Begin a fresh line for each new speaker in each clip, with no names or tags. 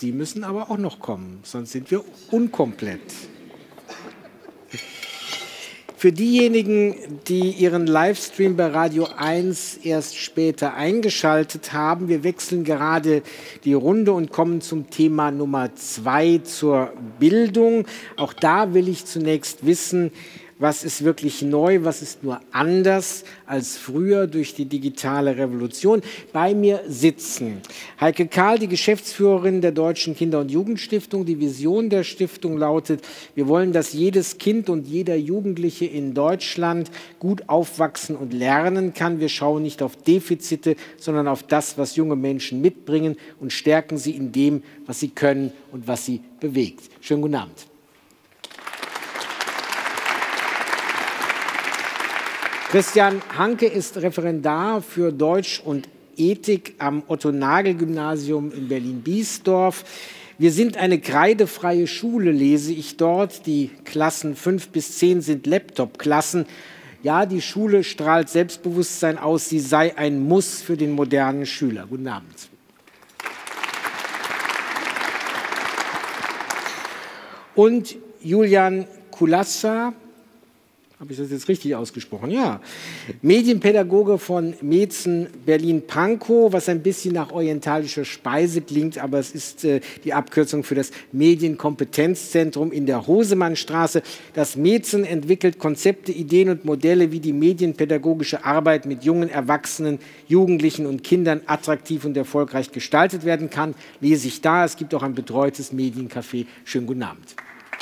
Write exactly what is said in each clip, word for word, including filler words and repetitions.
Sie müssen aber auch noch kommen, sonst sind wir unkomplett. Für diejenigen, die Ihren Livestream bei Radio eins erst später eingeschaltet haben, wir wechseln gerade die Runde und kommen zum Thema Nummer zwei, zur Bildung. Auch da will ich zunächst wissen, was ist wirklich neu, was ist nur anders als früher durch die digitale Revolution. Bei mir sitzen Heike Kahl, die Geschäftsführerin der Deutschen Kinder- und Jugendstiftung. Die Vision der Stiftung lautet: Wir wollen, dass jedes Kind und jeder Jugendliche in Deutschland gut aufwachsen und lernen kann. Wir schauen nicht auf Defizite, sondern auf das, was junge Menschen mitbringen, und stärken sie in dem, was sie können und was sie bewegt. Schönen guten Abend. Christian Hanke ist Referendar für Deutsch und Ethik am Otto-Nagel-Gymnasium in Berlin-Biesdorf. Wir sind eine kreidefreie Schule, lese ich dort. Die Klassen fünf bis zehn sind Laptop-Klassen. Ja, die Schule strahlt Selbstbewusstsein aus. Sie sei ein Muss für den modernen Schüler. Guten Abend. Und Julian Kulassa, habe ich das jetzt richtig ausgesprochen? Ja. Medienpädagoge von Metzen Berlin-Pankow, was ein bisschen nach orientalischer Speise klingt, aber es ist äh, die Abkürzung für das Medienkompetenzzentrum in der Hosemannstraße. Das Metzen entwickelt Konzepte, Ideen und Modelle, wie die medienpädagogische Arbeit mit jungen Erwachsenen, Jugendlichen und Kindern attraktiv und erfolgreich gestaltet werden kann. Lese ich da. Es gibt auch ein betreutes Mediencafé. Schönen guten Abend.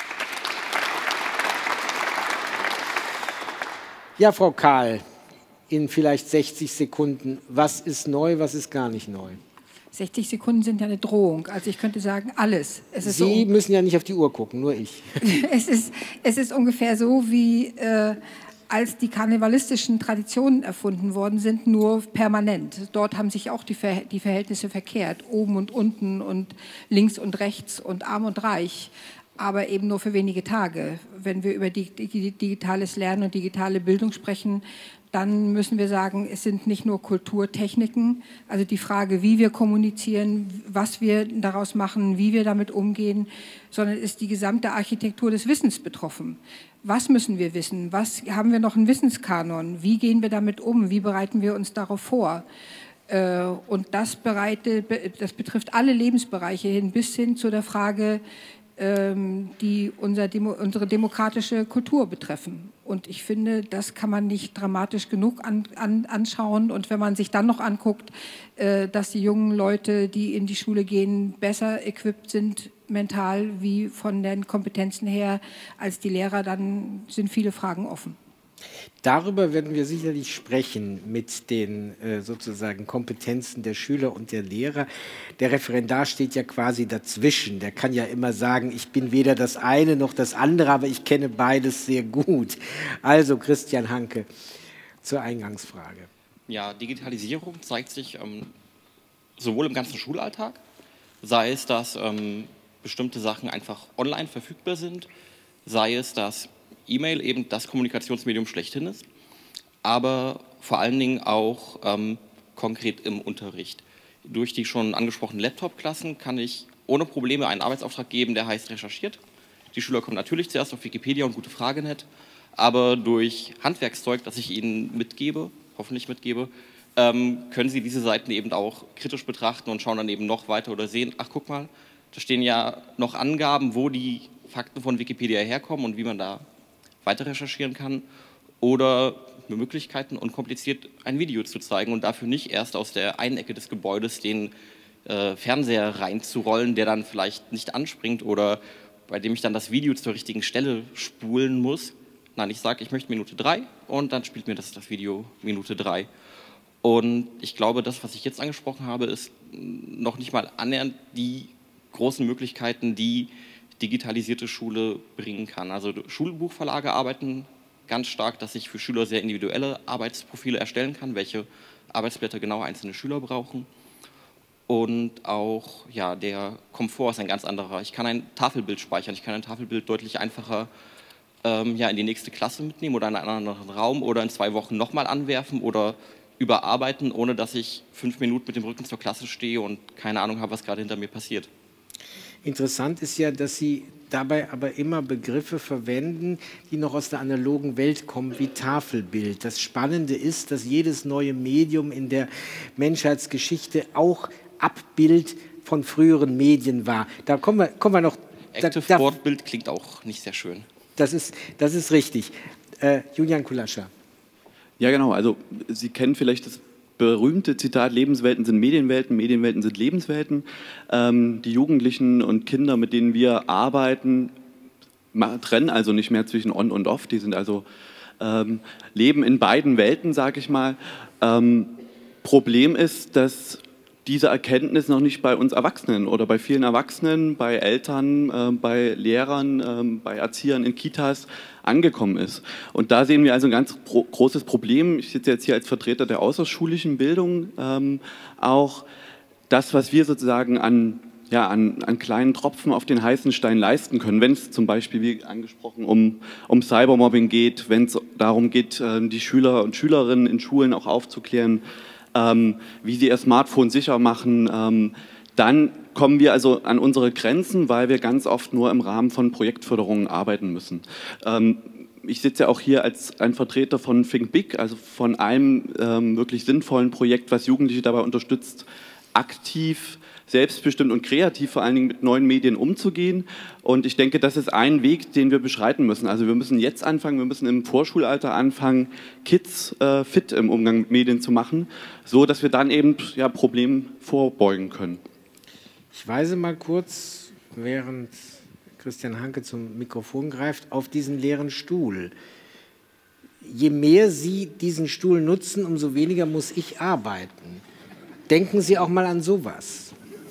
Ja, Frau Kahl, in vielleicht sechzig Sekunden, was ist neu, was ist gar nicht neu?
sechzig Sekunden sind ja eine Drohung. Also ich könnte sagen, alles. Es ist
Sie
so,
müssen ja nicht auf die Uhr gucken, nur ich.
es, ist, es ist ungefähr so, wie äh, als die karnevalistischen Traditionen erfunden worden sind, nur permanent. Dort haben sich auch die, Ver die Verhältnisse verkehrt, oben und unten und links und rechts und arm und reich, aber eben nur für wenige Tage. Wenn wir über die, die, digitales Lernen und digitale Bildung sprechen, dann müssen wir sagen, es sind nicht nur Kulturtechniken, also die Frage, wie wir kommunizieren, was wir daraus machen, wie wir damit umgehen, sondern ist die gesamte Architektur des Wissens betroffen. Was müssen wir wissen? Was haben wir noch einen Wissenskanon? Wie gehen wir damit um? Wie bereiten wir uns darauf vor? Und das, bereitet, das betrifft alle Lebensbereiche hin, bis hin zu der Frage, die unser Demo, unsere demokratische Kultur betreffen. Und ich finde, das kann man nicht dramatisch genug an, an, anschauen. Und wenn man sich dann noch anguckt, äh, dass die jungen Leute, die in die Schule gehen, besser equipped sind, mental wie von den Kompetenzen her, als die Lehrer, dann sind viele Fragen offen.
Darüber werden wir sicherlich sprechen mit den äh, sozusagen Kompetenzen der Schüler und der Lehrer. Der Referendar steht ja quasi dazwischen. Der kann ja immer sagen, ich bin weder das eine noch das andere, aber ich kenne beides sehr gut. Also Christian Hanke zur Eingangsfrage.
Ja, Digitalisierung zeigt sich ähm, sowohl im ganzen Schulalltag, sei es, dass ähm, bestimmte Sachen einfach online verfügbar sind, sei es, dass E-Mail eben das Kommunikationsmedium schlechthin ist, aber vor allen Dingen auch ähm, konkret im Unterricht. Durch die schon angesprochenen Laptop-Klassen kann ich ohne Probleme einen Arbeitsauftrag geben, der heißt recherchiert. Die Schüler kommen natürlich zuerst auf Wikipedia und Gute Frage Punkt net, aber durch Handwerkszeug, das ich ihnen mitgebe, hoffentlich mitgebe, ähm, können sie diese Seiten eben auch kritisch betrachten und schauen dann eben noch weiter oder sehen, ach guck mal, da stehen ja noch Angaben, wo die Fakten von Wikipedia herkommen und wie man da weiter recherchieren kann, oder Möglichkeiten, unkompliziert ein Video zu zeigen und dafür nicht erst aus der einen Ecke des Gebäudes den äh, Fernseher reinzurollen, der dann vielleicht nicht anspringt oder bei dem ich dann das Video zur richtigen Stelle spulen muss. Nein, ich sage, ich möchte Minute drei und dann spielt mir das, das Video Minute drei. Und ich glaube, das, was ich jetzt angesprochen habe, ist noch nicht mal annähernd die großen Möglichkeiten, die digitalisierte Schule bringen kann. Also Schulbuchverlage arbeiten ganz stark, dass ich für Schüler sehr individuelle Arbeitsprofile erstellen kann, welche Arbeitsblätter genau einzelne Schüler brauchen. Und auch ja, der Komfort ist ein ganz anderer. Ich kann ein Tafelbild speichern, ich kann ein Tafelbild deutlich einfacher ähm, ja, in die nächste Klasse mitnehmen oder in einen anderen Raum oder in zwei Wochen nochmal anwerfen oder überarbeiten, ohne dass ich fünf Minuten mit dem Rücken zur Klasse stehe und keine Ahnung habe, was gerade hinter mir passiert.
Interessant ist ja, dass Sie dabei aber immer Begriffe verwenden, die noch aus der analogen Welt kommen, wie Tafelbild. Das Spannende ist, dass jedes neue Medium in der Menschheitsgeschichte auch Abbild von früheren Medien war. Da kommen wir, kommen wir noch...
Active
da,
Board-Bild klingt auch nicht sehr schön.
Das ist, das ist richtig. Äh, Julian Kulascha.
Ja, genau. Also Sie kennen vielleicht das berühmte Zitat, Lebenswelten sind Medienwelten, Medienwelten sind Lebenswelten. Ähm, die Jugendlichen und Kinder, mit denen wir arbeiten, trennen also nicht mehr zwischen On und Off. Die sind also, ähm, leben in beiden Welten, sage ich mal. Ähm, Problem ist, dass diese Erkenntnis noch nicht bei uns Erwachsenen oder bei vielen Erwachsenen, bei Eltern, äh, bei Lehrern, äh, bei Erziehern in Kitas angekommen ist. Und da sehen wir also ein ganz pro großes Problem. Ich sitze jetzt hier als Vertreter der außerschulischen Bildung. Ähm, auch das, was wir sozusagen an, ja, an, an kleinen Tropfen auf den heißen Stein leisten können, wenn es zum Beispiel, wie angesprochen, um, um Cybermobbing geht, wenn es darum geht, äh, die Schüler und Schülerinnen in Schulen auch aufzuklären, Ähm, wie sie ihr Smartphone sicher machen, ähm, dann kommen wir also an unsere Grenzen, weil wir ganz oft nur im Rahmen von Projektförderungen arbeiten müssen. Ähm, ich sitze ja auch hier als ein Vertreter von Think Big, also von einem ähm, wirklich sinnvollen Projekt, was Jugendliche dabei unterstützt, aktiv, selbstbestimmt und kreativ vor allen Dingen mit neuen Medien umzugehen. Und ich denke, das ist ein Weg, den wir beschreiten müssen. Also wir müssen jetzt anfangen, wir müssen im Vorschulalter anfangen, Kids äh, fit im Umgang mit Medien zu machen, so dass wir dann eben ja, Problemen vorbeugen können.
Ich weise mal kurz, während Christian Hanke zum Mikrofon greift, auf diesen leeren Stuhl. Je mehr Sie diesen Stuhl nutzen, umso weniger muss ich arbeiten. Denken Sie auch mal an sowas.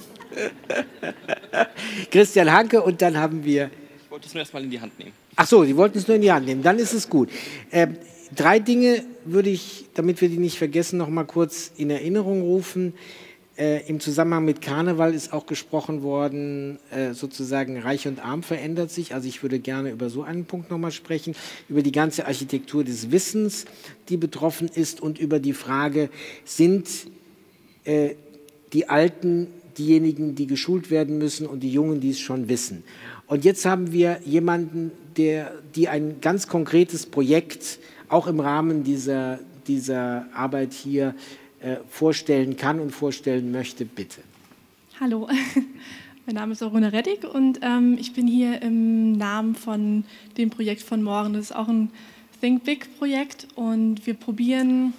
Christian Hanke und dann haben wir...
Ich wollte es nur erst mal in die Hand nehmen.
Ach so, Sie wollten es nur in die Hand nehmen, dann ist es gut. Ähm, drei Dinge würde ich, damit wir die nicht vergessen, noch mal kurz in Erinnerung rufen. Äh, Im Zusammenhang mit Karneval ist auch gesprochen worden, äh, sozusagen Reich und Arm verändert sich. Also ich würde gerne über so einen Punkt noch mal sprechen, über die ganze Architektur des Wissens, die betroffen ist und über die Frage, sind äh, die Alten diejenigen, die geschult werden müssen und die Jungen, die es schon wissen. Und jetzt haben wir jemanden, der, die ein ganz konkretes Projekt auch im Rahmen dieser, dieser Arbeit hier äh, vorstellen kann und vorstellen möchte. Bitte.
Hallo, mein Name ist Oruna Reddig und ähm, ich bin hier im Namen von dem Projekt von morgen. Das ist auch ein Think Big Projekt und wir probieren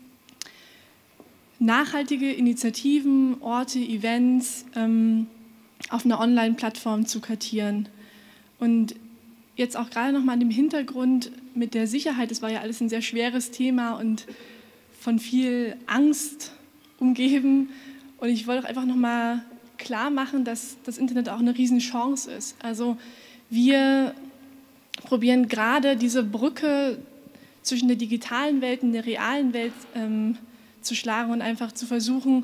nachhaltige Initiativen, Orte, Events ähm, auf einer Online-Plattform zu kartieren. Und jetzt auch gerade noch mal an dem Hintergrund mit der Sicherheit, das war ja alles ein sehr schweres Thema und von viel Angst umgeben. Und ich wollte auch einfach noch mal klar machen, dass das Internet auch eine Riesenchance ist. Also wir probieren gerade diese Brücke zwischen der digitalen Welt und der realen Welt ähm, zu schlagen und einfach zu versuchen,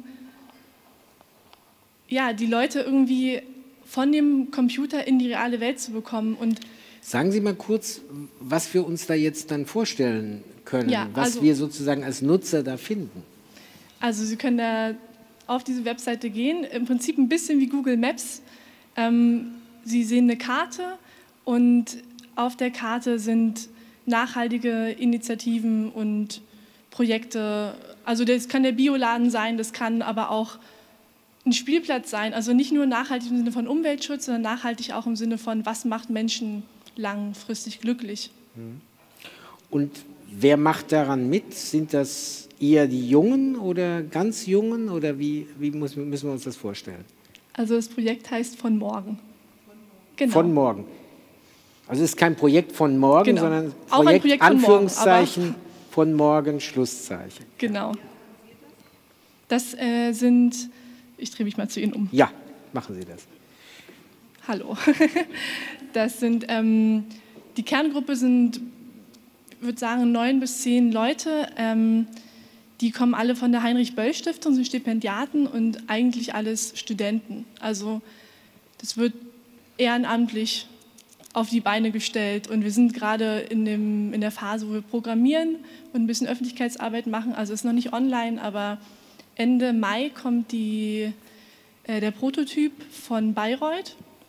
ja, die Leute irgendwie von dem Computer in die reale Welt zu bekommen. Und
sagen Sie mal kurz, was wir uns da jetzt dann vorstellen können,
ja,
was
also,
wir sozusagen als Nutzer da finden.
Also Sie können da auf diese Webseite gehen, im Prinzip ein bisschen wie Google Maps. Ähm, Sie sehen eine Karte und auf der Karte sind nachhaltige Initiativen und Projekte. Also das kann der Bioladen sein, das kann aber auch ein Spielplatz sein. Also nicht nur nachhaltig im Sinne von Umweltschutz, sondern nachhaltig auch im Sinne von, was macht Menschen langfristig glücklich.
Und wer macht daran mit? Sind das eher die Jungen oder ganz Jungen? Oder wie, wie muss, müssen wir uns das vorstellen?
Also das Projekt heißt Von morgen. Genau.
Von morgen. Also es ist kein Projekt von morgen,
genau.
sondern
auch
Projekt,
ein Projekt von
Anführungszeichen,
morgen,
von morgen, Schlusszeichen.
Genau. Das äh, sind, ich drehe mich mal zu Ihnen um.
Ja, machen Sie das.
Hallo. Das sind, ähm, die Kerngruppe sind, ich würde sagen, neun bis zehn Leute. Ähm, die kommen alle von der Heinrich-Böll-Stiftung, sind Stipendiaten und eigentlich alles Studenten. Also das wird ehrenamtlich auf die Beine gestellt und wir sind gerade in, dem, in der Phase, wo wir programmieren und ein bisschen Öffentlichkeitsarbeit machen. Also es ist noch nicht online, aber Ende Mai kommt die, äh, der Prototyp von Bayreuth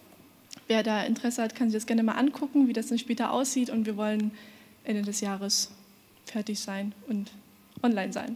wer da Interesse hat, kann sich das gerne mal angucken, wie das dann später aussieht. Und wir wollen Ende des Jahres fertig sein und online sein.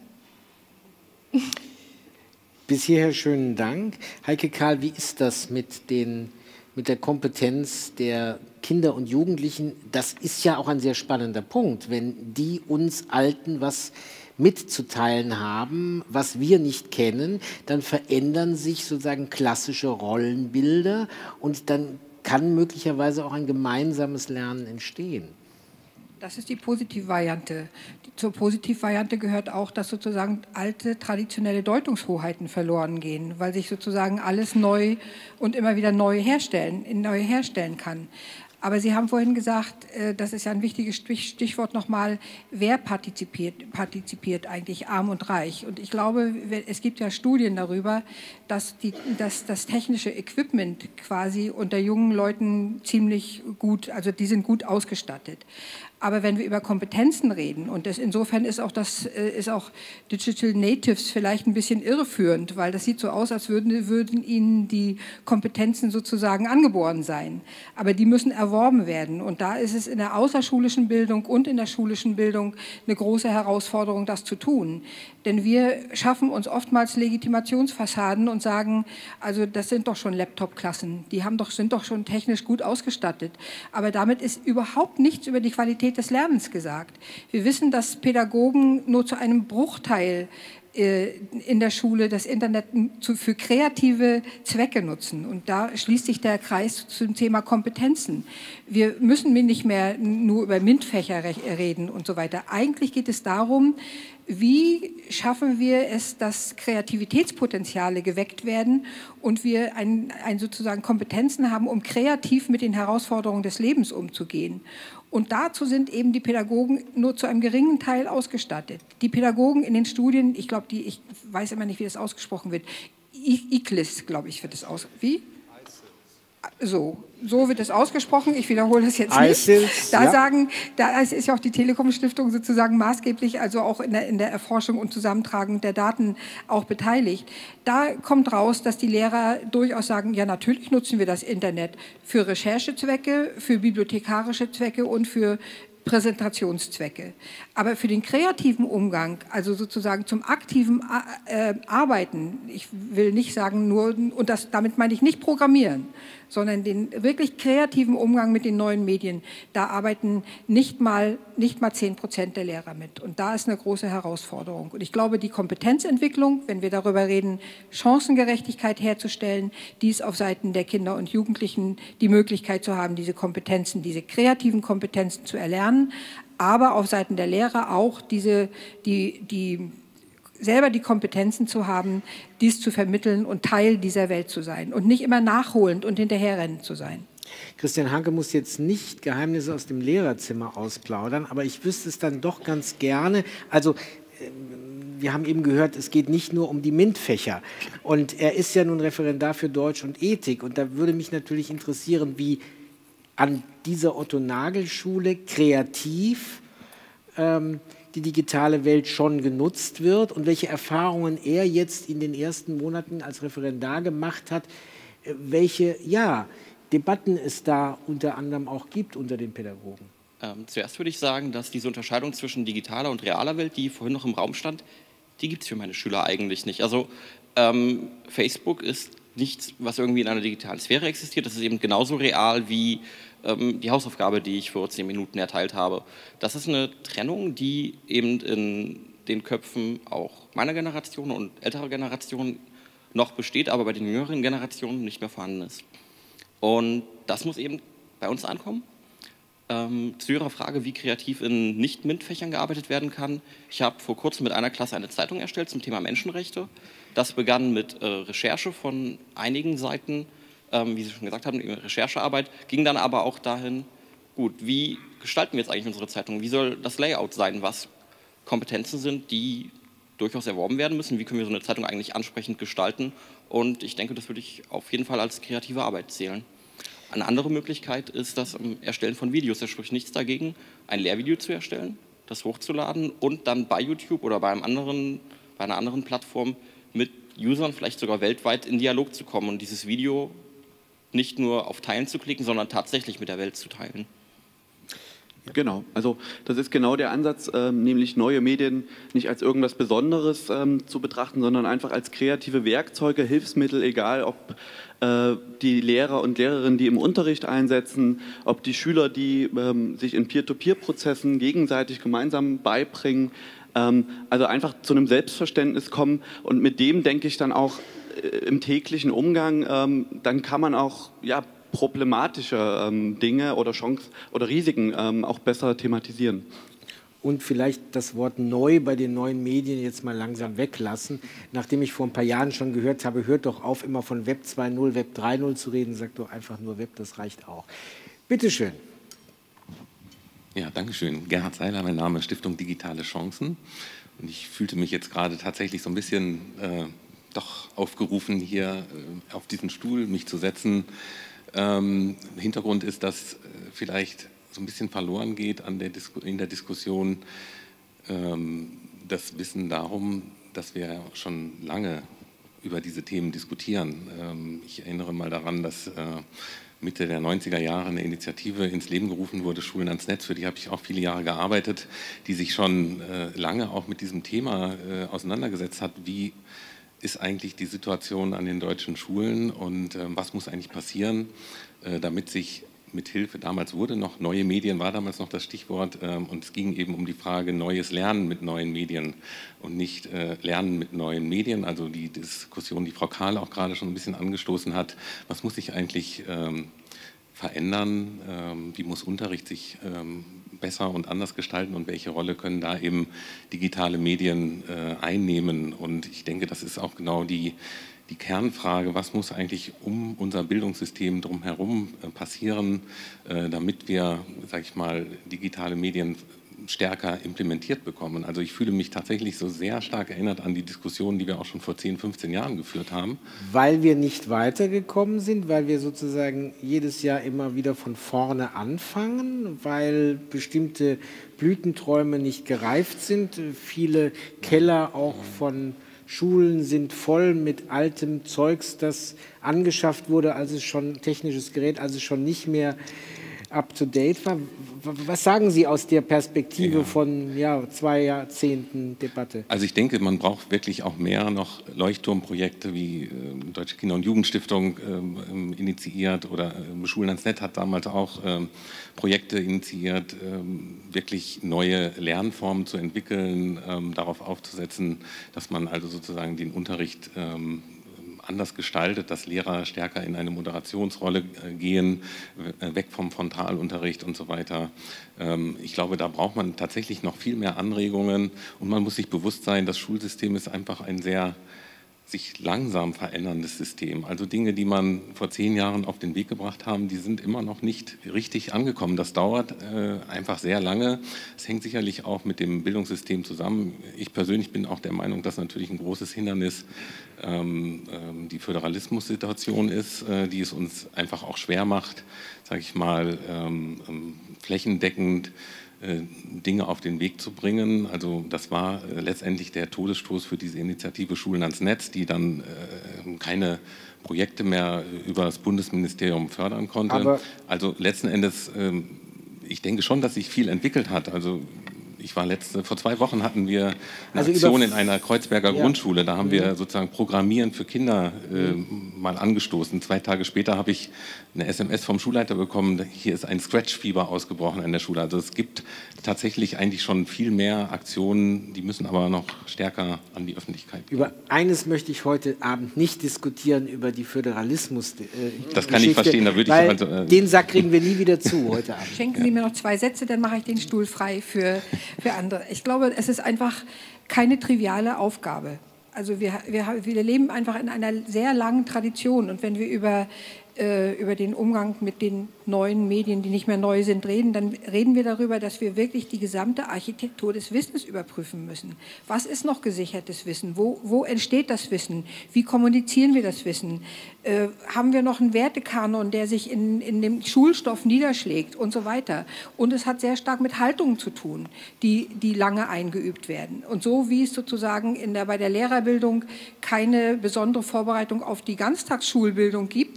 Bis hierher schönen Dank. Heike Karl, wie ist das mit, den, mit der Kompetenz der Kinder und Jugendlichen? Das ist ja auch ein sehr spannender Punkt, wenn die uns Alten was mitzuteilen haben, was wir nicht kennen, dann verändern sich sozusagen klassische Rollenbilder und dann kann möglicherweise auch ein gemeinsames Lernen entstehen.
Das ist die Positivvariante. Zur Positivvariante gehört auch, dass sozusagen alte traditionelle Deutungshoheiten verloren gehen, weil sich sozusagen alles neu und immer wieder neu herstellen, neu herstellen kann. Aber Sie haben vorhin gesagt, das ist ja ein wichtiges Stichwort nochmal, wer partizipiert, partizipiert eigentlich, arm und reich? Und ich glaube, es gibt ja Studien darüber, dass, die, dass das technische Equipment quasi unter jungen Leuten ziemlich gut, also die sind gut ausgestattet. Aber wenn wir über Kompetenzen reden, und das, insofern ist auch, das, ist auch Digital Natives vielleicht ein bisschen irreführend, weil das sieht so aus, als würden, würden ihnen die Kompetenzen sozusagen angeboren sein. Aber die müssen erworben werden. Und da ist es in der außerschulischen Bildung und in der schulischen Bildung eine große Herausforderung, das zu tun. Denn wir schaffen uns oftmals Legitimationsfassaden und sagen, also das sind doch schon Laptop-Klassen, die haben doch, sind doch schon technisch gut ausgestattet. Aber damit ist überhaupt nichts über die Qualität des Lernens gesagt. Wir wissen, dass Pädagogen nur zu einem Bruchteil in der Schule das Internet für kreative Zwecke nutzen. Und da schließt sich der Kreis zum Thema Kompetenzen. Wir müssen nicht mehr nur über MINT-Fächer reden und so weiter. Eigentlich geht es darum, wie schaffen wir es, dass Kreativitätspotenziale geweckt werden und wir ein, ein sozusagen Kompetenzen haben, um kreativ mit den Herausforderungen des Lebens umzugehen. Und dazu sind eben die Pädagogen nur zu einem geringen Teil ausgestattet. Die Pädagogen in den Studien, ich glaube, die, ich weiß immer nicht, wie das ausgesprochen wird, I C L I S, glaube ich, wird es aus. Wie? So, so wird es ausgesprochen. Ich wiederhole das jetzt nicht. I C L I S, da ja. sagen, da ist ja auch die Telekom-Stiftung sozusagen maßgeblich, also auch in der, in der Erforschung und Zusammentragung der Daten auch beteiligt. Da kommt raus, dass die Lehrer durchaus sagen, ja, natürlich nutzen wir das Internet für Recherchezwecke, für bibliothekarische Zwecke und für Präsentationszwecke. Aber für den kreativen Umgang, also sozusagen zum aktiven äh, Arbeiten, ich will nicht sagen nur, und das, damit meine ich nicht Programmieren, sondern den wirklich kreativen Umgang mit den neuen Medien, da arbeiten nicht mal, nicht mal zehn Prozent der Lehrer mit. Und da ist eine große Herausforderung. Und ich glaube, die Kompetenzentwicklung, wenn wir darüber reden, Chancengerechtigkeit herzustellen, die ist auf Seiten der Kinder und Jugendlichen die Möglichkeit zu haben, diese Kompetenzen, diese kreativen Kompetenzen zu erlernen, aber auf Seiten der Lehrer auch diese, die, die selber die Kompetenzen zu haben, dies zu vermitteln und Teil dieser Welt zu sein und nicht immer nachholend und hinterherrennend zu sein.
Christian Hanke muss jetzt nicht Geheimnisse aus dem Lehrerzimmer ausplaudern, aber ich wüsste es dann doch ganz gerne. Also wir haben eben gehört, es geht nicht nur um die MINT-Fächer. Und er ist ja nun Referendar für Deutsch und Ethik. Und da würde mich natürlich interessieren, wie an dieser Otto-Nagel-Schule kreativ ähm, die digitale Welt schon genutzt wird und welche Erfahrungen er jetzt in den ersten Monaten als Referendar gemacht hat, welche ja, Debatten es da unter anderem auch gibt unter den Pädagogen.
Ähm, zuerst würde ich sagen, dass diese Unterscheidung zwischen digitaler und realer Welt, die vorhin noch im Raum stand, die gibt es für meine Schüler eigentlich nicht. Also ähm, Facebook ist nichts, was irgendwie in einer digitalen Sphäre existiert. Das ist eben genauso real wie ähm, die Hausaufgabe, die ich vor zehn Minuten erteilt habe. Das ist eine Trennung, die eben in den Köpfen auch meiner Generation und älterer Generationen noch besteht, aber bei den jüngeren Generationen nicht mehr vorhanden ist. Und das muss eben bei uns ankommen. Ähm, zu Ihrer Frage, wie kreativ in Nicht-MINT-Fächern gearbeitet werden kann. Ich habe vor kurzem mit einer Klasse eine Zeitung erstellt zum Thema Menschenrechte. Das begann mit äh, Recherche von einigen Seiten, ähm, wie Sie schon gesagt haben, Recherchearbeit, ging dann aber auch dahin, gut, wie gestalten wir jetzt eigentlich unsere Zeitung? Wie soll das Layout sein, was Kompetenzen sind, die durchaus erworben werden müssen? Wie können wir so eine Zeitung eigentlich ansprechend gestalten? Und ich denke, das würde ich auf jeden Fall als kreative Arbeit zählen. Eine andere Möglichkeit ist das Erstellen von Videos. Da spricht nichts dagegen, ein Lehrvideo zu erstellen, das hochzuladen und dann bei YouTube oder bei, einem anderen, bei einer anderen Plattform mit Usern, vielleicht sogar weltweit, in Dialog zu kommen und dieses Video nicht nur auf Teilen zu klicken, sondern tatsächlich mit der Welt zu teilen.
Genau, also das ist genau der Ansatz, ähm, nämlich neue Medien nicht als irgendwas Besonderes ähm, zu betrachten, sondern einfach als kreative Werkzeuge, Hilfsmittel, egal ob äh, die Lehrer und Lehrerinnen, die im Unterricht einsetzen, ob die Schüler, die ähm, sich in Peer-to-Peer-Prozessen gegenseitig gemeinsam beibringen, ähm, also einfach zu einem Selbstverständnis kommen und mit dem denke ich dann auch äh, im täglichen Umgang, ähm, dann kann man auch, ja, problematische ähm, Dinge oder Chancen oder Risiken ähm, auch besser thematisieren.
Und vielleicht das Wort neu bei den neuen Medien jetzt mal langsam weglassen. Nachdem ich vor ein paar Jahren schon gehört habe, hört doch auf, immer von Web zwei Punkt null, Web drei Punkt null zu reden, sagt doch einfach nur Web, das reicht auch. Bitte schön.
Ja, danke schön. Gerhard Seiler, mein Name, Stiftung Digitale Chancen. Und ich fühlte mich jetzt gerade tatsächlich so ein bisschen äh, doch aufgerufen, hier äh, auf diesen Stuhl mich zu setzen. Ähm, Hintergrund ist, dass äh, vielleicht so ein bisschen verloren geht an der Disku in der Diskussion ähm, das Wissen darum, dass wir schon lange über diese Themen diskutieren. Ähm, ich erinnere mal daran, dass äh, Mitte der neunziger Jahre eine Initiative ins Leben gerufen wurde, Schulen ans Netz, für die habe ich auch viele Jahre gearbeitet, die sich schon äh, lange auch mit diesem Thema äh, auseinandergesetzt hat, wie ist eigentlich die Situation an den deutschen Schulen und äh, was muss eigentlich passieren, äh, damit sich mit Hilfe, damals wurde noch, neue Medien war damals noch das Stichwort, äh, und es ging eben um die Frage neues Lernen mit neuen Medien und nicht äh, Lernen mit neuen Medien, also die Diskussion, die Frau Kahl auch gerade schon ein bisschen angestoßen hat, was muss sich eigentlich ähm, verändern, ähm, wie muss Unterricht sich ähm, besser und anders gestalten und welche Rolle können da eben digitale Medien äh, einnehmen. Und ich denke, das ist auch genau die, die Kernfrage, was muss eigentlich um unser Bildungssystem drumherum äh, passieren, äh, damit wir, sage ich mal, digitale Medien stärker implementiert bekommen. Also ich fühle mich tatsächlich so sehr stark erinnert an die Diskussionen, die wir auch schon vor zehn, fünfzehn Jahren geführt haben.
Weil wir nicht weitergekommen sind, weil wir sozusagen jedes Jahr immer wieder von vorne anfangen, weil bestimmte Blütenträume nicht gereift sind. Viele Keller auch von Schulen sind voll mit altem Zeugs, das angeschafft wurde, als es schon technisches Gerät, als es schon nicht mehr up-to-date war. Was sagen Sie aus der Perspektive ja. von ja, zwei Jahrzehnten Debatte?
Also ich denke, man braucht wirklich auch mehr noch Leuchtturmprojekte, wie äh, Deutsche Kinder- und Jugendstiftung ähm, initiiert oder äh, Schulen ans Netz hat damals auch ähm, Projekte initiiert, ähm, wirklich neue Lernformen zu entwickeln, ähm, darauf aufzusetzen, dass man also sozusagen den Unterricht ähm, anders gestaltet, dass Lehrer stärker in eine Moderationsrolle gehen, weg vom Frontalunterricht und so weiter. Ich glaube, da braucht man tatsächlich noch viel mehr Anregungen und man muss sich bewusst sein, das Schulsystem ist einfach ein sehr sich langsam veränderndes System. Also Dinge, die man vor zehn Jahren auf den Weg gebracht haben, die sind immer noch nicht richtig angekommen. Das dauert äh, einfach sehr lange. Es hängt sicherlich auch mit dem Bildungssystem zusammen. Ich persönlich bin auch der Meinung, dass natürlich ein großes Hindernis ähm, ähm, die Föderalismussituation ist, äh, die es uns einfach auch schwer macht, sage ich mal, ähm, ähm, flächendeckend Dinge auf den Weg zu bringen. Also das war äh, letztendlich der Todesstoß für diese Initiative Schulen ans Netz, die dann äh, keine Projekte mehr über das Bundesministerium fördern konnte. Aber also letzten Endes, äh, ich denke schon, dass sich viel entwickelt hat. Also ich war letzte, vor zwei Wochen hatten wir eine also Aktion in einer Kreuzberger ja. Grundschule. Da haben mhm. wir sozusagen Programmieren für Kinder äh, mhm. mal angestoßen. Zwei Tage später habe ich eine S M S vom Schulleiter bekommen, hier ist ein Scratch-Fieber ausgebrochen an der Schule. Also es gibt tatsächlich eigentlich schon viel mehr Aktionen, die müssen aber noch stärker an die Öffentlichkeit gehen.
Über eines möchte ich heute Abend nicht diskutieren, über die Föderalismus. Äh,
das kann ich verstehen, da würde ich... Also, äh,
den Sack kriegen wir nie wieder zu heute Abend.
Schenken ja. Sie mir noch zwei Sätze, dann mache ich den Stuhl frei für, für andere. Ich glaube, es ist einfach keine triviale Aufgabe. Also wir, wir, wir leben einfach in einer sehr langen Tradition und wenn wir über, äh, über den Umgang mit den neuen Medien, die nicht mehr neu sind, reden, dann reden wir darüber, dass wir wirklich die gesamte Architektur des Wissens überprüfen müssen. Was ist noch gesichertes Wissen? Wo, wo entsteht das Wissen? Wie kommunizieren wir das Wissen? Äh, haben wir noch einen Wertekanon, der sich in, in dem Schulstoff niederschlägt und so weiter? Und es hat sehr stark mit Haltungen zu tun, die, die lange eingeübt werden. Und so wie es sozusagen in der, bei der Lehrerbildung keine besondere Vorbereitung auf die Ganztagsschulbildung gibt, gibt es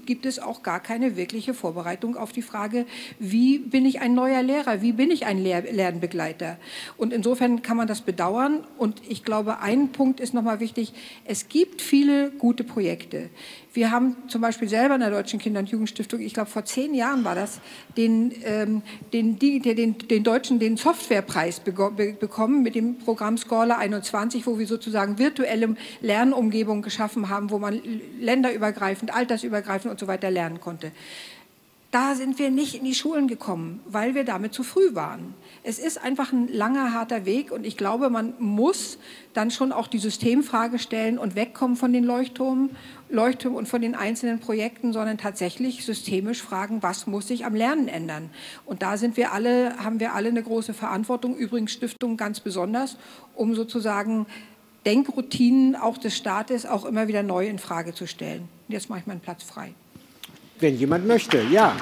auch gar keine wirkliche Vorbereitung auf die Frage, wie bin ich ein neuer Lehrer, wie bin ich ein Lehr Lernbegleiter. Und insofern kann man das bedauern. Und ich glaube, ein Punkt ist nochmal wichtig, es gibt viele gute Projekte. Wir haben zum Beispiel selber in der Deutschen Kinder- und Jugendstiftung, ich glaube vor zehn Jahren war das, den, ähm, den, den, den, den Deutschen den Softwarepreis be bekommen mit dem Programm Scholar einundzwanzig, wo wir sozusagen virtuelle Lernumgebungen geschaffen haben, wo man länderübergreifend, altersübergreifend und so weiter lernen konnte. Da sind wir nicht in die Schulen gekommen, weil wir damit zu früh waren. Es ist einfach ein langer, harter Weg und ich glaube, man muss dann schon auch die Systemfrage stellen und wegkommen von den Leuchtturmen, Leuchtturm und von den einzelnen Projekten, sondern tatsächlich systemisch fragen, was muss sich am Lernen ändern. Und da sind wir alle, haben wir alle eine große Verantwortung, übrigens Stiftungen ganz besonders, um sozusagen Denkroutinen auch des Staates auch immer wieder neu in Frage zu stellen. Und jetzt mache ich meinen Platz frei.
Wenn jemand möchte, ja.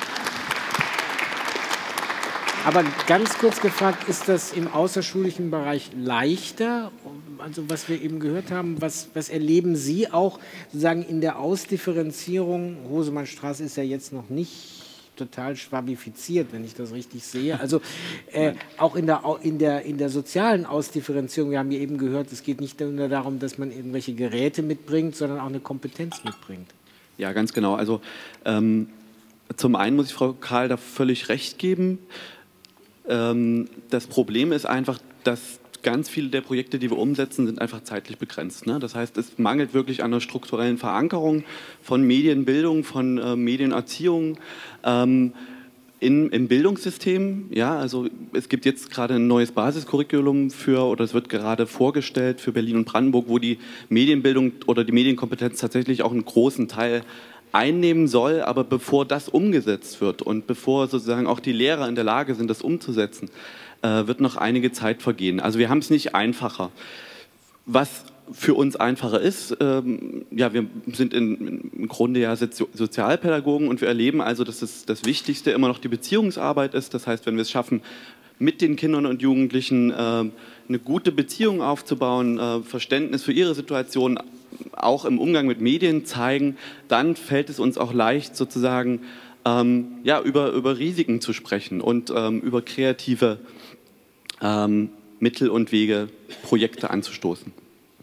Aber ganz kurz gefragt, ist das im außerschulischen Bereich leichter? Also was wir eben gehört haben, was, was erleben Sie auch sozusagen in der Ausdifferenzierung? Hosemannstraße ist ja jetzt noch nicht total schwabifiziert, wenn ich das richtig sehe. Also äh, auch in der, in, der, in der sozialen Ausdifferenzierung, wir haben ja eben gehört, es geht nicht nur darum, dass man irgendwelche Geräte mitbringt, sondern auch eine Kompetenz mitbringt.
Ja, ganz genau. Also ähm, zum einen muss ich Frau Kahl da völlig recht geben. Ähm, das Problem ist einfach, dass ganz viele der Projekte, die wir umsetzen, sind einfach zeitlich begrenzt. Ne? Das heißt, es mangelt wirklich an der strukturellen Verankerung von Medienbildung, von äh, Medienerziehung ähm, in, im Bildungssystem. Ja, also es gibt jetzt gerade ein neues Basiscurriculum für, oder es wird gerade vorgestellt für Berlin und Brandenburg, wo die Medienbildung oder die Medienkompetenz tatsächlich auch einen großen Teil einnehmen soll, aber bevor das umgesetzt wird und bevor sozusagen auch die Lehrer in der Lage sind, das umzusetzen, äh, wird noch einige Zeit vergehen. Also wir haben es nicht einfacher. Was für uns einfacher ist, ähm, ja, wir sind in, im Grunde ja Sozi Sozialpädagogen und wir erleben also, dass es das Wichtigste immer noch die Beziehungsarbeit ist. Das heißt, wenn wir es schaffen, mit den Kindern und Jugendlichen äh, eine gute Beziehung aufzubauen, äh, Verständnis für ihre Situation, auch im Umgang mit Medien zeigen, dann fällt es uns auch leicht, sozusagen ähm, ja, über, über Risiken zu sprechen und ähm, über kreative ähm, Mittel und Wege, Projekte anzustoßen.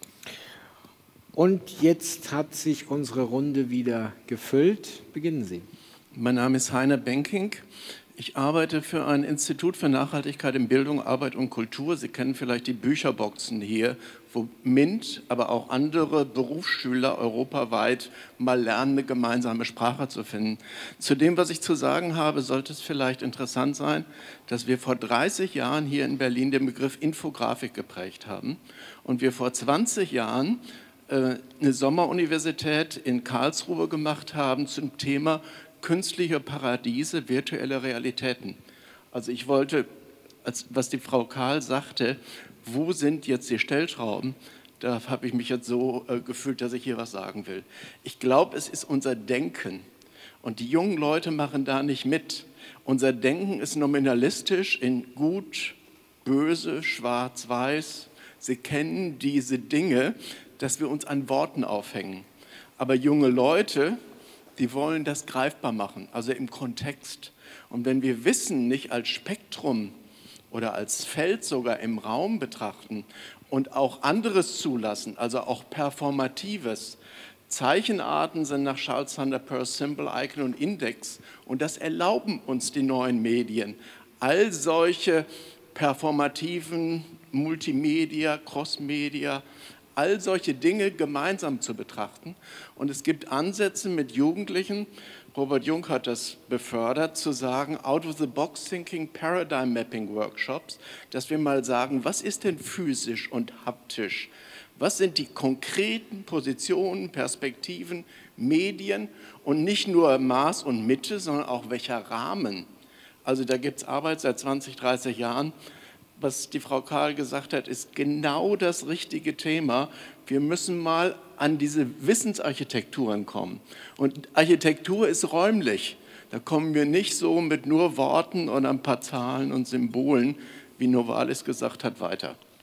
Und jetzt hat sich unsere Runde wieder gefüllt. Beginnen Sie.
Mein Name ist Heiner Benking. Ich arbeite für ein Institut für Nachhaltigkeit in Bildung, Arbeit und Kultur. Sie kennen vielleicht die Bücherboxen hier, wo MINT, aber auch andere Berufsschüler europaweit mal lernen, eine gemeinsame Sprache zu finden. Zu dem, was ich zu sagen habe, sollte es vielleicht interessant sein, dass wir vor dreißig Jahren hier in Berlin den Begriff Infografik geprägt haben und wir vor zwanzig Jahren äh, eine Sommeruniversität in Karlsruhe gemacht haben zum Thema künstliche Paradiese, virtuelle Realitäten. Also ich wollte, als, was die Frau Kahl sagte, wo sind jetzt die Stellschrauben, da habe ich mich jetzt so äh, gefühlt, dass ich hier was sagen will. Ich glaube, es ist unser Denken und die jungen Leute machen da nicht mit. Unser Denken ist nominalistisch in gut, böse, schwarz, weiß. Sie kennen diese Dinge, dass wir uns an Worten aufhängen. Aber junge Leute, die wollen das greifbar machen, also im Kontext. Und wenn wir Wissen nicht als Spektrum oder als Feld sogar im Raum betrachten und auch anderes zulassen, also auch Performatives, Zeichenarten sind nach Charles Sander Peirce Symbol, Icon und Index und das erlauben uns die neuen Medien. All solche performativen Multimedia, Crossmedia, all solche Dinge gemeinsam zu betrachten. Und es gibt Ansätze mit Jugendlichen, Robert Jung hat das befördert, zu sagen, Out-of-the-Box-Thinking, Paradigm-Mapping-Workshops, dass wir mal sagen, was ist denn physisch und haptisch? Was sind die konkreten Positionen, Perspektiven, Medien und nicht nur Maß und Mitte, sondern auch welcher Rahmen? Also da gibt es Arbeit seit zwanzig, dreißig Jahren. Was die Frau Kahl gesagt hat, ist genau das richtige Thema. Wir müssen mal an diese Wissensarchitekturen kommen. Und Architektur ist räumlich. Da kommen wir nicht so mit nur Worten und ein paar Zahlen und Symbolen, wie Novalis gesagt hat, weiter.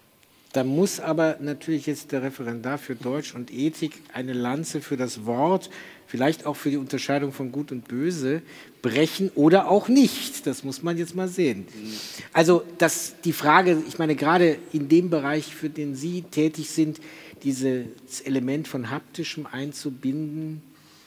Da muss aber natürlich jetzt der Referendar für Deutsch und Ethik eine Lanze für das Wort, vielleicht auch für die Unterscheidung von Gut und Böse brechen oder auch nicht. Das muss man jetzt mal sehen. Also das, die Frage, ich meine, gerade in dem Bereich, für den Sie tätig sind, dieses Element von Haptischem einzubinden,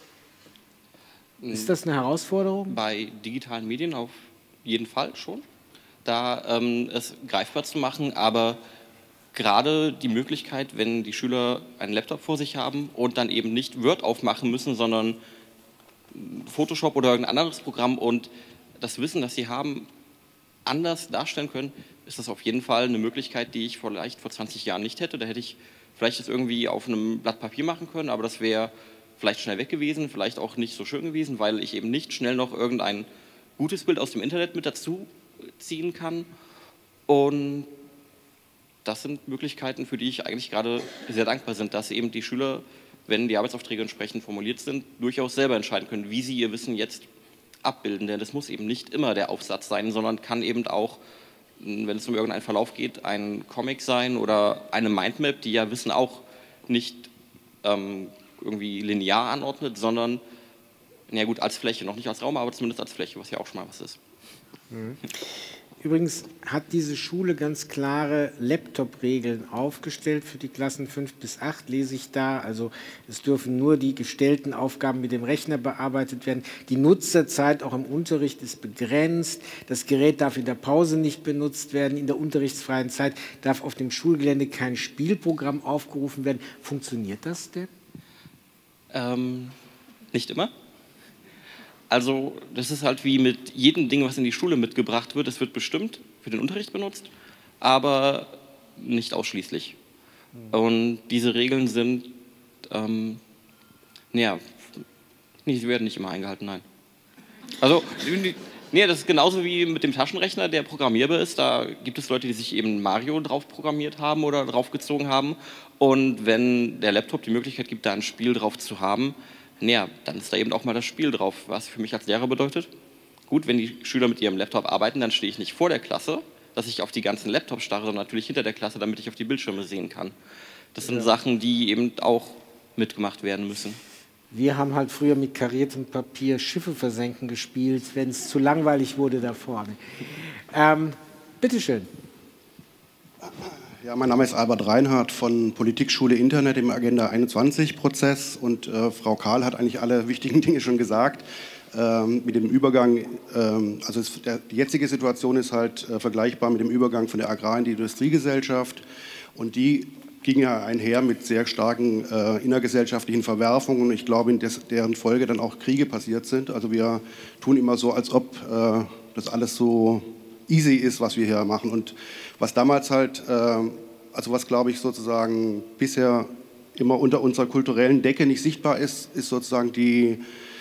ist das eine Herausforderung?
Bei digitalen Medien auf jeden Fall schon, da ähm, es greifbar zu machen, aber gerade die Möglichkeit, wenn die Schüler einen Laptop vor sich haben und dann eben nicht Word aufmachen müssen, sondern Photoshop oder irgendein anderes Programm und das Wissen, das sie haben, anders darstellen können, ist das auf jeden Fall eine Möglichkeit, die ich vielleicht vor zwanzig Jahren nicht hätte. Da hätte ich vielleicht das irgendwie auf einem Blatt Papier machen können, aber das wäre vielleicht schnell weg gewesen, vielleicht auch nicht so schön gewesen, weil ich eben nicht schnell noch irgendein gutes Bild aus dem Internet mit dazu ziehen kann. Und das sind Möglichkeiten, für die ich eigentlich gerade sehr dankbar bin, dass eben die Schüler, wenn die Arbeitsaufträge entsprechend formuliert sind, durchaus selber entscheiden können, wie sie ihr Wissen jetzt abbilden. Denn das muss eben nicht immer der Aufsatz sein, sondern kann eben auch, wenn es um irgendeinen Verlauf geht, ein Comic sein oder eine Mindmap, die ja Wissen auch nicht ähm, irgendwie linear anordnet, sondern, na gut, als Fläche, noch nicht als Raum, aber zumindest als Fläche, was ja auch schon mal was ist.
Mhm. Übrigens hat diese Schule ganz klare Laptop-Regeln aufgestellt für die Klassen fünf bis acht, lese ich da. Also es dürfen nur die gestellten Aufgaben mit dem Rechner bearbeitet werden. Die Nutzerzeit auch im Unterricht ist begrenzt. Das Gerät darf in der Pause nicht benutzt werden. In der unterrichtsfreien Zeit darf auf dem Schulgelände kein Spielprogramm aufgerufen werden. Funktioniert das denn?
Ähm, nicht immer. Also das ist halt wie mit jedem Ding, was in die Schule mitgebracht wird. Es wird bestimmt für den Unterricht benutzt, aber nicht ausschließlich. Und diese Regeln sind, ähm, naja, sie werden nicht immer eingehalten, nein. Also, nee, das ist genauso wie mit dem Taschenrechner, der programmierbar ist. Da gibt es Leute, die sich eben Mario drauf programmiert haben oder draufgezogen haben. Und wenn der Laptop die Möglichkeit gibt, da ein Spiel drauf zu haben, naja, dann ist da eben auch mal das Spiel drauf, was für mich als Lehrer bedeutet. Gut, wenn die Schüler mit ihrem Laptop arbeiten, dann stehe ich nicht vor der Klasse, dass ich auf die ganzen Laptops starre, sondern natürlich hinter der Klasse, damit ich auf die Bildschirme sehen kann. Das sind ja Sachen, die eben auch mitgemacht werden müssen.
Wir haben halt früher mit kariertem Papier Schiffe versenken gespielt, wenn es zu langweilig wurde da vorne. Ähm, bitteschön.
Ja, mein Name ist Albert Reinhardt von Politikschule Internet im Agenda einundzwanzig-Prozess und äh, Frau Kahl hat eigentlich alle wichtigen Dinge schon gesagt. Ähm, mit dem Übergang, ähm, also es, der, die jetzige Situation ist halt äh, vergleichbar mit dem Übergang von der Agrar- in die Industriegesellschaft und die ging ja einher mit sehr starken äh, innergesellschaftlichen Verwerfungen und ich glaube, in des, deren Folge dann auch Kriege passiert sind. Also wir tun immer so, als ob äh, das alles so easy ist, was wir hier machen. Und was damals halt, äh, also was glaube ich sozusagen bisher immer unter unserer kulturellen Decke nicht sichtbar ist, ist sozusagen die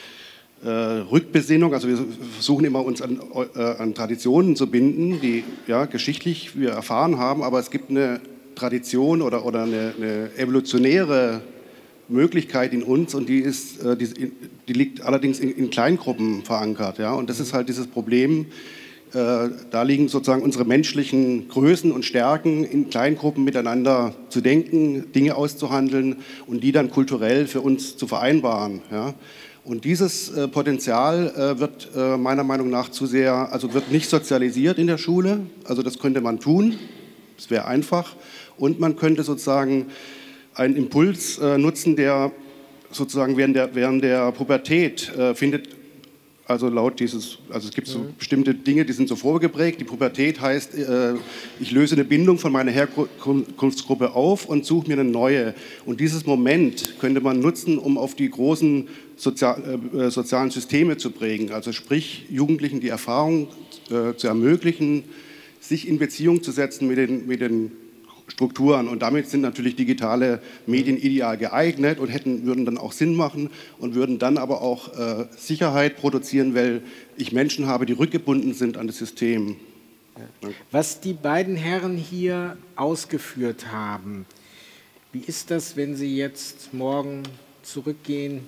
äh, Rückbesinnung. Also wir versuchen immer uns an, äh, an Traditionen zu binden, die ja geschichtlich wir erfahren haben, aber es gibt eine Tradition oder, oder eine, eine evolutionäre Möglichkeit in uns und die, ist, äh, die, die liegt allerdings in, in Kleingruppen verankert. Ja? Und das ist halt dieses Problem. Äh, da liegen sozusagen unsere menschlichen Größen und Stärken, in Kleingruppen miteinander zu denken, Dinge auszuhandeln und die dann kulturell für uns zu vereinbaren. Ja? Und dieses äh, Potenzial äh, wird äh, meiner Meinung nach zu sehr, also wird nicht sozialisiert in der Schule. Also das könnte man tun, das wäre einfach. Und man könnte sozusagen einen Impuls äh, nutzen, der sozusagen während der, während der Pubertät äh, findet. Also laut dieses, also es gibt so bestimmte Dinge, die sind so vorgeprägt. Die Pubertät heißt, äh, ich löse eine Bindung von meiner Herkunftsgruppe auf und suche mir eine neue. Und dieses Moment könnte man nutzen, um auf die großen Sozial, äh, sozialen Systeme zu prägen. Also sprich, Jugendlichen die Erfahrung äh, zu ermöglichen, sich in Beziehung zu setzen mit den, mit den Strukturen und damit sind natürlich digitale Medien ideal geeignet und hätten, würden dann auch Sinn machen und würden dann aber auch äh, Sicherheit produzieren, weil ich Menschen habe, die rückgebunden sind an das System.
Ja. Was die beiden Herren hier ausgeführt haben, wie ist das, wenn Sie jetzt morgen zurückgehen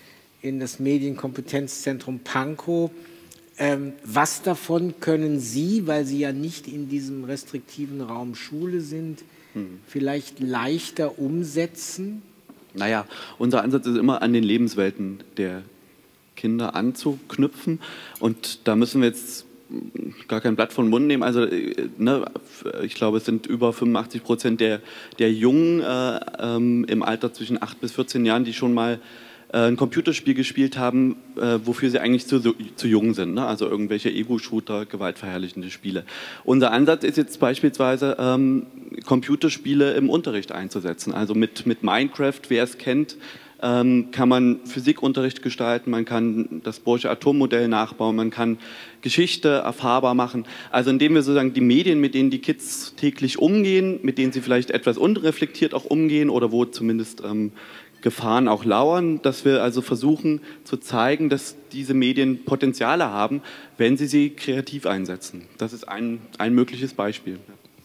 in das Medienkompetenzzentrum Pankow? Ähm, was davon können Sie, weil Sie ja nicht in diesem restriktiven Raum Schule sind, hm. vielleicht leichter umsetzen?
Naja, unser Ansatz ist immer, an den Lebenswelten der Kinder anzuknüpfen. Und da müssen wir jetzt gar kein Blatt von Mund nehmen. Also, ne, ich glaube, es sind über fünfundachtzig Prozent der, der Jungen äh, ähm, im Alter zwischen acht bis vierzehn Jahren, die schon mal äh, ein Computerspiel gespielt haben, äh, wofür sie eigentlich zu, zu jung sind. Ne? Also irgendwelche Ego-Shooter, gewaltverherrlichende Spiele. Unser Ansatz ist jetzt beispielsweise, ähm, Computerspiele im Unterricht einzusetzen. Also mit, mit Minecraft, wer es kennt, kann man Physikunterricht gestalten, man kann das Bohrsche Atommodell nachbauen, man kann Geschichte erfahrbar machen. Also indem wir sozusagen die Medien, mit denen die Kids täglich umgehen, mit denen sie vielleicht etwas unreflektiert auch umgehen oder wo zumindest ähm, Gefahren auch lauern, dass wir also versuchen zu zeigen, dass diese Medien Potenziale haben, wenn sie sie kreativ einsetzen. Das ist ein, ein mögliches Beispiel.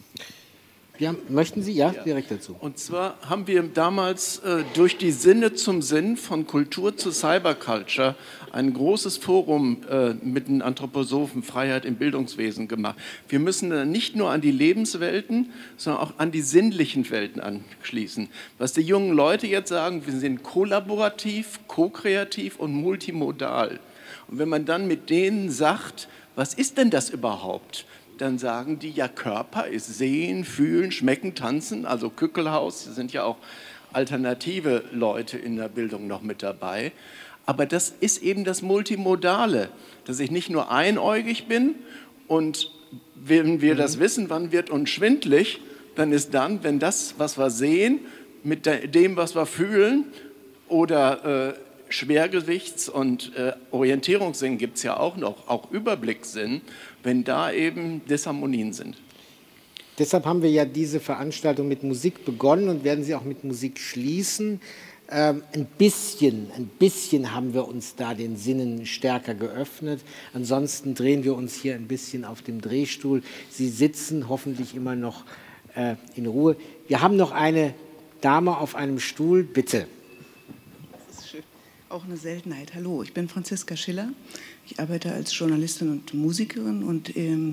Ja, möchten Sie? Ja, direkt dazu.
Und zwar haben wir damals äh, durch die Sinne zum Sinn von Kultur zu Cyberculture ein großes Forum äh, mit den Anthroposophen Freiheit im Bildungswesen gemacht. Wir müssen äh, nicht nur an die Lebenswelten, sondern auch an die sinnlichen Welten anschließen. Was die jungen Leute jetzt sagen, wir sind kollaborativ, ko-kreativ und multimodal. Und wenn man dann mit denen sagt, was ist denn das überhaupt? Dann sagen die, ja, Körper ist Sehen, Fühlen, Schmecken, Tanzen, also Kückelhaus, da sind ja auch alternative Leute in der Bildung noch mit dabei. Aber das ist eben das Multimodale, dass ich nicht nur einäugig bin und wenn wir das wissen, wann wird uns schwindlig, dann ist dann, wenn das, was wir sehen, mit dem, was wir fühlen oder äh, Schwergewichts- und äh, Orientierungssinn gibt es ja auch noch, auch Überblickssinn, wenn da eben Disharmonien sind.
Deshalb haben wir ja diese Veranstaltung mit Musik begonnen und werden sie auch mit Musik schließen. Ähm, ein bisschen, ein bisschen haben wir uns da den Sinnen stärker geöffnet. Ansonsten drehen wir uns hier ein bisschen auf dem Drehstuhl. Sie sitzen hoffentlich immer noch äh, in Ruhe. Wir haben noch eine Dame auf einem Stuhl, bitte.
Das ist schön. Auch eine Seltenheit. Hallo, ich bin Franziska Schiller. Ich arbeite als Journalistin und Musikerin und ähm,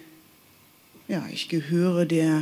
ja, ich gehöre der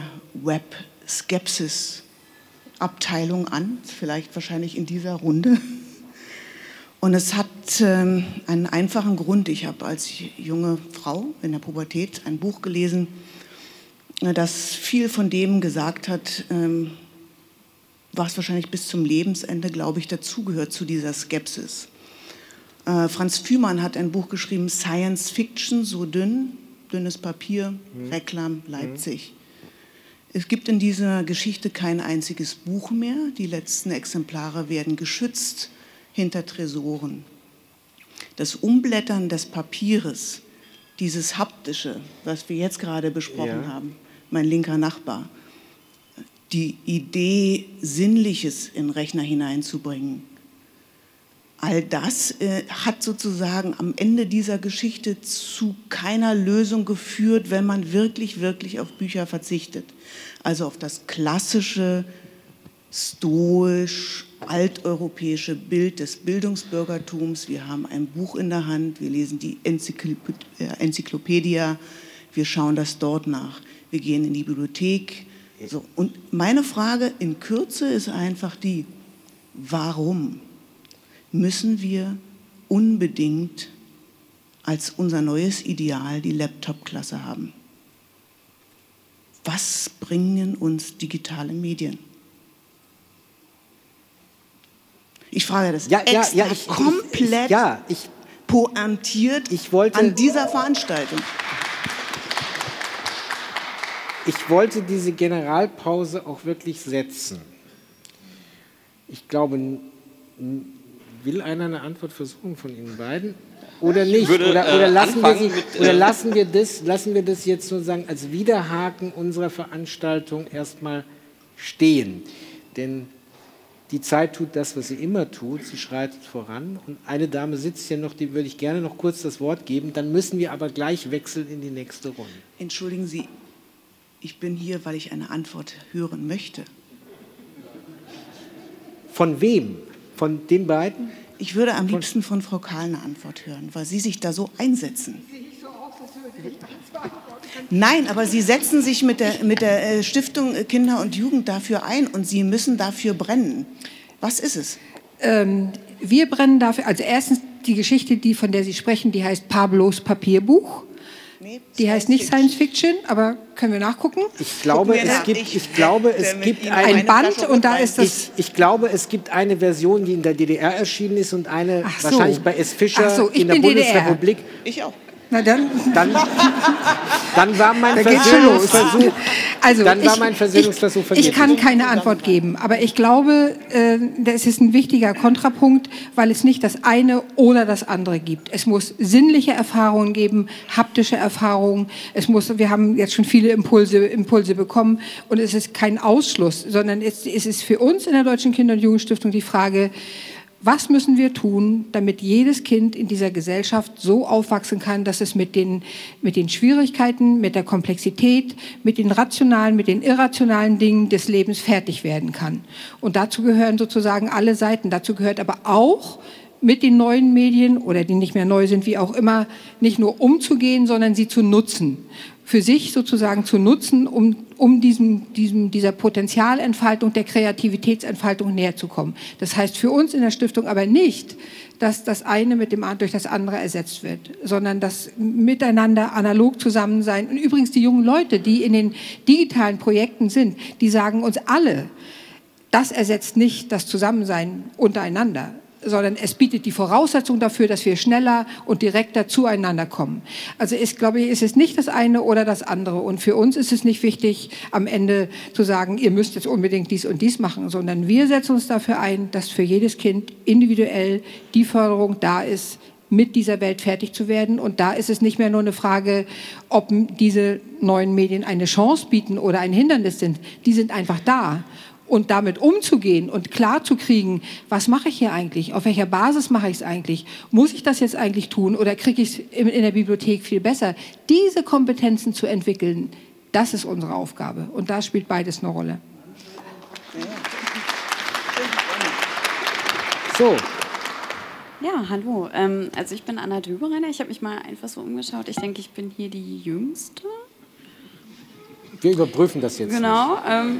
Web-Skepsis-Abteilung an, vielleicht wahrscheinlich in dieser Runde. Und es hat ähm, einen einfachen Grund. Ich habe als junge Frau in der Pubertät ein Buch gelesen, das viel von dem gesagt hat, ähm, was wahrscheinlich bis zum Lebensende, glaube ich, dazugehört zu dieser Skepsis. Äh, Franz Fühmann hat ein Buch geschrieben, Science Fiction, so dünn, dünnes Papier, mhm. Reklam, Leipzig. Mhm. Es gibt in dieser Geschichte kein einziges Buch mehr. Die letzten Exemplare werden geschützt hinter Tresoren. Das Umblättern des Papieres, dieses haptische, was wir jetzt gerade besprochen ja. haben, mein linker Nachbar, die Idee, Sinnliches in Rechner hineinzubringen, all das äh, hat sozusagen am Ende dieser Geschichte zu keiner Lösung geführt, wenn man wirklich, wirklich auf Bücher verzichtet. Also auf das klassische, stoisch, alteuropäische Bild des Bildungsbürgertums. Wir haben ein Buch in der Hand, wir lesen die Enzyklopädie, wir schauen das dort nach. Wir gehen in die Bibliothek. So. Und meine Frage in Kürze ist einfach die, warum müssen wir unbedingt als unser neues Ideal die Laptop-Klasse haben? Was bringen uns digitale Medien? Ich frage das
ja,
extra
ja, ja, ich,
komplett
ich, ja, ich,
pointiert
ich wollte,
an dieser Veranstaltung.
Ich wollte diese Generalpause auch wirklich setzen. Ich glaube, will einer eine Antwort versuchen von Ihnen beiden? Oder nicht?
Würde,
oder,
äh,
oder, lassen, wir sie,
mit,
oder
äh,
lassen, wir das, lassen wir das jetzt sozusagen als Widerhaken unserer Veranstaltung erstmal stehen? Denn die Zeit tut das, was sie immer tut. Sie schreitet voran. Und eine Dame sitzt hier noch, die würde ich gerne noch kurz das Wort geben. Dann müssen wir aber gleich wechseln in die nächste Runde.
Entschuldigen Sie, ich bin hier, weil ich eine Antwort hören möchte.
Von wem? Von den beiden?
Ich würde am liebsten von Frau Kahl eine Antwort hören, weil Sie sich da so einsetzen. Nein, aber Sie setzen sich mit der, mit der Stiftung Kinder und Jugend dafür ein und Sie müssen dafür brennen. Was ist es?
Ähm, wir brennen dafür, also erstens die Geschichte, die, von der Sie sprechen, die heißt Pablos Papierbuch. Nee, die heißt nicht Science Fiction, aber können wir nachgucken?
Ich glaube, es gibt, ich, ich glaube, es gibt ein,
ein Band und da ist das...
Ich, ich glaube, es gibt eine Version, die in der D D R erschienen ist und eine
so.
wahrscheinlich bei S. Fischer
so,
in der Bundesrepublik.
D D R. Ich auch.
Na dann,
dann, dann war mein Versöhnungsversuch,
also
dann war
ich,
mein Versöhnungsversuch
ich,
vergeblich.
ich kann keine Antwort geben, aber ich glaube, äh, das ist ein wichtiger Kontrapunkt, weil es nicht das eine oder das andere gibt. Es muss sinnliche Erfahrungen geben, haptische Erfahrungen. Es muss, wir haben jetzt schon viele Impulse, Impulse bekommen und es ist kein Ausschluss, sondern es, es ist für uns in der Deutschen Kinder- und Jugendstiftung die Frage, was müssen wir tun, damit jedes Kind in dieser Gesellschaft so aufwachsen kann, dass es mit den, mit den Schwierigkeiten, mit der Komplexität, mit den rationalen, mit den irrationalen Dingen des Lebens fertig werden kann. Und dazu gehören sozusagen alle Seiten. Dazu gehört aber auch, mit den neuen Medien oder die nicht mehr neu sind, wie auch immer, nicht nur umzugehen, sondern sie zu nutzen. Für sich sozusagen zu nutzen, um, um diesem, diesem, dieser Potenzialentfaltung, der Kreativitätsentfaltung näher zu kommen. Das heißt für uns in der Stiftung aber nicht, dass das eine mit dem durch das andere ersetzt wird, sondern das miteinander analog zusammen sein. Und übrigens die jungen Leute, die in den digitalen Projekten sind, die sagen uns alle, das ersetzt nicht das Zusammensein untereinander, sondern es bietet die Voraussetzung dafür, dass wir schneller und direkter zueinander kommen. Also ich glaube, es ist nicht das eine oder das andere. Und für uns ist es nicht wichtig, am Ende zu sagen, ihr müsst jetzt unbedingt dies und dies machen, sondern wir setzen uns dafür ein, dass für jedes Kind individuell die Förderung da ist, mit dieser Welt fertig zu werden. Und da ist es nicht mehr nur eine Frage, ob diese neuen Medien eine Chance bieten oder ein Hindernis sind. Die sind einfach da. Und damit umzugehen und klar zu kriegen, was mache ich hier eigentlich, auf welcher Basis mache ich es eigentlich, muss ich das jetzt eigentlich tun oder kriege ich es in der Bibliothek viel besser, diese Kompetenzen zu entwickeln, das ist unsere Aufgabe und da spielt beides eine Rolle.
So.
Ja, hallo, ähm, also ich bin Anna Döbereiner, ich habe mich mal einfach so umgeschaut, ich denke, ich bin hier die Jüngste.
Wir überprüfen das jetzt.
Genau. Ähm,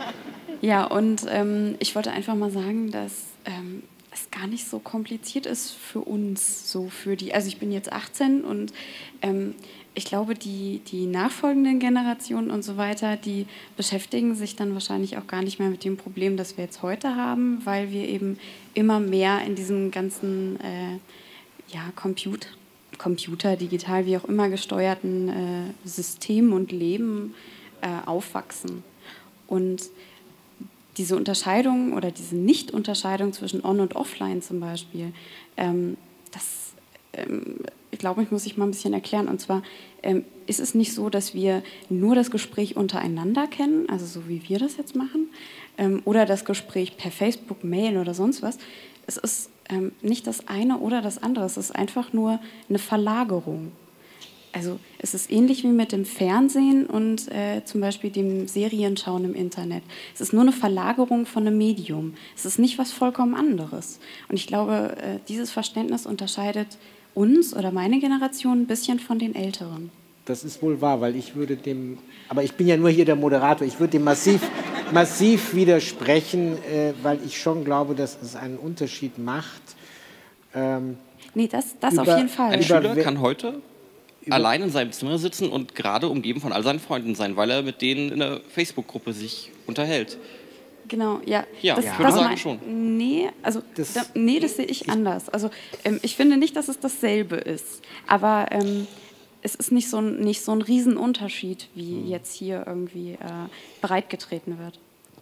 Ja, und ähm, ich wollte einfach mal sagen, dass ähm, es gar nicht so kompliziert ist für uns, so für die, also ich bin jetzt achtzehn und ähm, ich glaube, die, die nachfolgenden Generationen und so weiter, die beschäftigen sich dann wahrscheinlich auch gar nicht mehr mit dem Problem, das wir jetzt heute haben, weil wir eben immer mehr in diesem ganzen äh, ja, Computer, Computer, digital, wie auch immer gesteuerten äh, System und Leben äh, aufwachsen. Und diese Unterscheidung oder diese Nicht-Unterscheidung zwischen On- und Offline zum Beispiel, ähm, das, ähm, ich glaube, ich muss ich mal ein bisschen erklären. Und zwar ähm, ist es nicht so, dass wir nur das Gespräch untereinander kennen, also so wie wir das jetzt machen, ähm, oder das Gespräch per Facebook, Mail oder sonst was. Es ist ähm, nicht das eine oder das andere, es ist einfach nur eine Verlagerung. Also es ist ähnlich wie mit dem Fernsehen und äh, zum Beispiel dem Serienschauen im Internet. Es ist nur eine Verlagerung von einem Medium. Es ist nicht was vollkommen anderes. Und ich glaube, äh, dieses Verständnis unterscheidet uns oder meine Generation ein bisschen von den Älteren.
Das ist wohl wahr, weil ich würde dem, aber ich bin ja nur hier der Moderator, ich würde dem massiv, massiv widersprechen, äh, weil ich schon glaube, dass es einen Unterschied macht. Ähm,
nee, das, das
über,
auf jeden Fall.
Ein Schüler kann heute allein in seinem Zimmer sitzen und gerade umgeben von all seinen Freunden sein, weil er mit denen in einer Facebook-Gruppe sich unterhält.
Genau, ja.
Ja,
das,
ich würde
das
sagen
mein,
schon.
Nee, also,
das,
da, nee, das sehe ich, ich anders. Also ähm, ich finde nicht, dass es dasselbe ist, aber ähm, es ist nicht so ein, nicht so ein Riesenunterschied, wie hm. jetzt hier irgendwie äh, breitgetreten wird.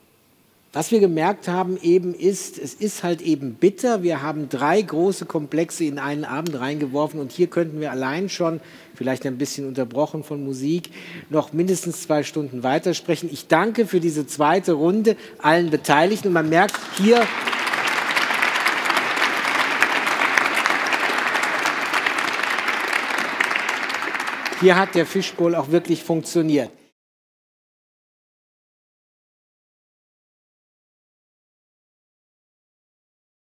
Was wir gemerkt haben eben ist, es ist halt eben bitter. Wir haben drei große Komplexe in einen Abend reingeworfen und hier könnten wir allein schon, vielleicht ein bisschen unterbrochen von Musik, noch mindestens zwei Stunden weitersprechen. Ich danke für diese zweite Runde allen Beteiligten und man merkt hier, hier hat der Fishbowl auch wirklich funktioniert.